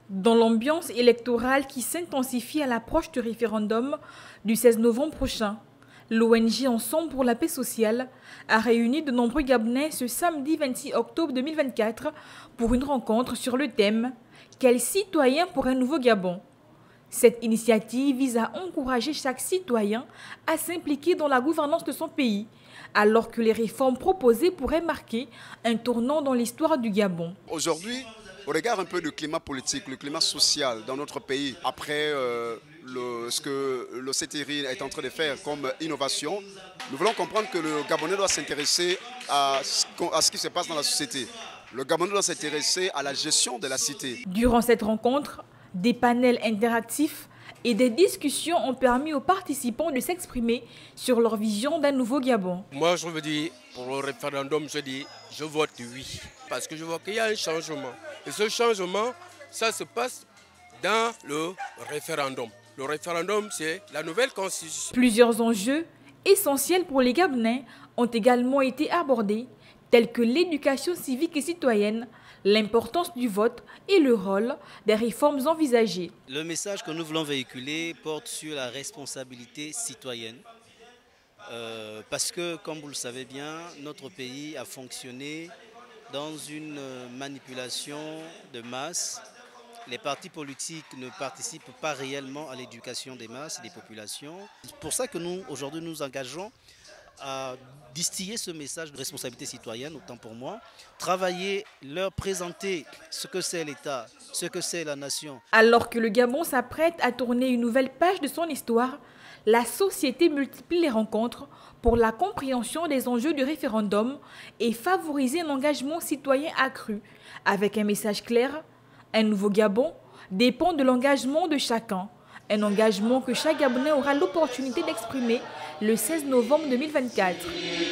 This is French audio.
Dans l'ambiance électorale qui s'intensifie à l'approche du référendum du 16 novembre prochain, l'ONG Ensemble pour la paix sociale a réuni de nombreux Gabonais ce samedi 26 octobre 2024 pour une rencontre sur le thème « Quel citoyen pour un nouveau Gabon ?» Cette initiative vise à encourager chaque citoyen à s'impliquer dans la gouvernance de son pays, alors que les réformes proposées pourraient marquer un tournant dans l'histoire du Gabon. Aujourd'hui, au regard un peu du climat politique, le climat social dans notre pays, après ce que le CTRI est en train de faire comme innovation, nous voulons comprendre que le Gabonais doit s'intéresser à ce qui se passe dans la société. Le Gabonais doit s'intéresser à la gestion de la cité. Durant cette rencontre, des panels interactifs et des discussions ont permis aux participants de s'exprimer sur leur vision d'un nouveau Gabon. Moi, je veux dire, pour le référendum, je vote oui. Parce que je vois qu'il y a un changement. Et ce changement, ça se passe dans le référendum. Le référendum, c'est la nouvelle constitution. Plusieurs enjeux essentiels pour les Gabonais ont également été abordés, tels que l'éducation civique et citoyenne, l'importance du vote et le rôle des réformes envisagées. Le message que nous voulons véhiculer porte sur la responsabilité citoyenne. Parce que, comme vous le savez bien, notre pays a fonctionné dans une manipulation de masse. Les partis politiques ne participent pas réellement à l'éducation des masses et des populations. C'est pour ça que nous, aujourd'hui, nous engageons à distiller ce message de responsabilité citoyenne, autant pour moi, travailler, leur présenter ce que c'est l'État, ce que c'est la nation. Alors que le Gabon s'apprête à tourner une nouvelle page de son histoire, la société multiplie les rencontres pour la compréhension des enjeux du référendum et favoriser un engagement citoyen accru. Avec un message clair, un nouveau Gabon dépend de l'engagement de chacun. Un engagement que chaque Gabonais aura l'opportunité d'exprimer le 16 novembre 2024.